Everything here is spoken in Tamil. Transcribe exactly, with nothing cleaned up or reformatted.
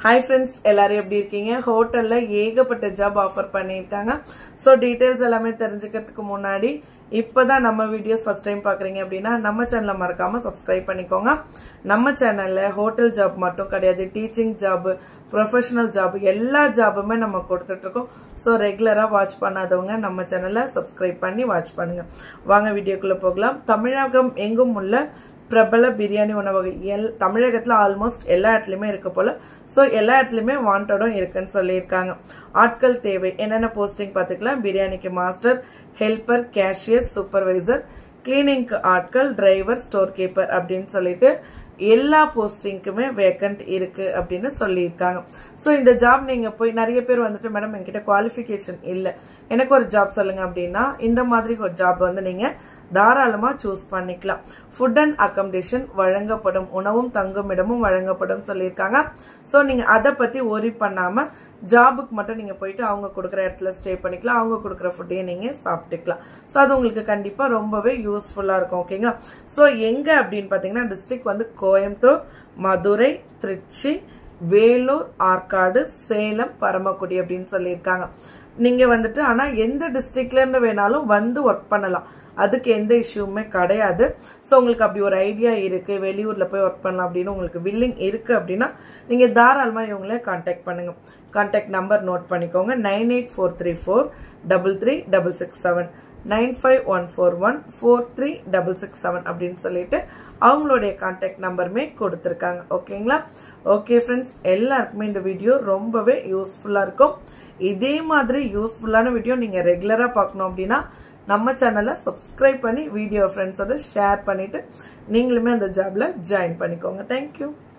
Hi friends, எல்லாரும் எப்படி இருக்கீங்க? ஹோட்டல்ல ஏகப்பட்ட ஜாப் ஆஃபர் பண்ணிருக்காங்க. சோ டீடைல்ஸ் எல்லாமே தெரிஞ்சுக்கிறதுக்கு முன்னாடி இப்பதான் நம்ம வீடியோஸ் ஃபர்ஸ்ட் டைம் பாக்குறீங்க அப்படினா நம்ம சேனலை மறக்காம Subscribe பண்ணிக்கோங்க. நம்ம சேனல்ல ஹோட்டல் ஜாப் மட்டும் கிடையாது, டீச்சிங் ஜாப், ப்ரொஃபஷனல் ஜாப் எல்லா ஜாபுமே நம்ம கொடுத்துட்டு இருக்கோம். சோ ரெகுலரா வாட்ச் பண்ணாதவங்க நம்ம சேனலை Subscribe பண்ணி வாட்ச் பண்ணுங்க. வாங்க வீடியோக்குள்ள போகலாம். தமிழகம் எங்கும் உள்ள பிரபல பிரியாணி உணவகை எல் தமிழகத்துல ஆல்மோஸ்ட் எல்லா இடத்துலயுமே இருக்கு போல. சோ எல்லா இடத்துலயுமே வாண்டடும் இருக்குன்னு சொல்லியிருக்காங்க. ஆட்கள் தேவை என்னென்ன போஸ்டிங் பாத்துக்கலாம். பிரியாணிக்கு மாஸ்டர், ஹெல்பர், கேஷியர், சூப்பர்வைசர், கிளீனிங்க்கு ஆட்கள், டிரைவர், ஸ்டோர் கீப்பர் அப்படின்னு சொல்லிட்டு எல்லா போஸ்டிங்க்குமே வேக்கன்ட் இருக்கு அப்படின்னு சொல்லியிருக்காங்க. சோ இந்த ஜாப் நீங்க போய் நிறைய பேர் வந்துட்டு மேடம் என்கிட்ட குவாலிஃபிகேஷன் இல்ல, எனக்கு ஒரு ஜாப் சொல்லுங்க அப்படின்னா இந்த மாதிரி ஒரு ஜாப் வந்து நீங்க தாராளமா சூஸ் பண்ணிக்கலாம். ஃபுட் அண்ட் அகாமடேஷன் வழங்கப்படும், உணவும் தங்குமிடமும் வழங்கப்படும் சொல்லியிருக்காங்க. சோ நீங்க அதை பத்தி ஒரி பண்ணாம ஜாபுக்கு மட்டும் நீங்க போயிட்டு அவங்க கொடுக்குற இடத்துல ஸ்டே பண்ணிக்கலாம், அவங்க கொடுக்குற ஃபுட்டையே நீங்க சாப்பிட்டுக்கலாம். சோ அது உங்களுக்கு கண்டிப்பா ரொம்பவே யூஸ்ஃபுல்லா இருக்கும். ஓகேங்களா? சோ எங்க அப்படின்னு பாத்தீங்கன்னா டிஸ்ட்ரிக்ட் வந்து கோயம்புத்தூர், மதுரை, திருச்சி, வேலூர், ஆற்காடு, சேலம், பரமக்குடி அப்படின்னு சொல்லியிருக்காங்க. நீங்க வந்துட்டு ஆனா எந்த டிஸ்ட்ரிக்ட்ல இருந்து வேணாலும் வந்து ஒர்க் பண்ணலாம், அதுக்கு எந்த இஷ்யூமே கிடையாது. சோ உங்களுக்கு அப்படி ஒரு ஐடியா இருக்கு, வெளியூர்ல போய் ஒர்க் பண்ணலாம் அப்படின்னு உங்களுக்கு வில்லிங் இருக்கு அப்படின்னா நீங்க தாராளமா இவங்களே கான்டாக்ட் பண்ணுங்க. கான்டாக்ட் நம்பர் நோட் பண்ணிக்கோங்க. Nine eight four three four double three double six seven nine five one four one four three double six seven அப்படின்னு சொல்லிட்டு அவங்களுடைய கான்டாக்ட் நம்பருமே கொடுத்துருக்காங்க. ஓகேங்களா? ஓகே ஃப்ரெண்ட்ஸ், எல்லாருக்குமே இந்த வீடியோ ரொம்பவே யூஸ்ஃபுல்லா இருக்கும். இதே மாதிரி யூஸ்ஃபுல்லான வீடியோ நீங்க ரெகுலரா பார்க்கணும் அப்படின்னா நம்ம சேனலை Subscribe பண்ணி வீடியோ ஃப்ரெண்ட்ஸோட ஷேர் பண்ணிட்டு நீங்களுமே அந்த ஜாப்ல ஜாயின் பண்ணிக்கோங்க. தேங்க்யூ.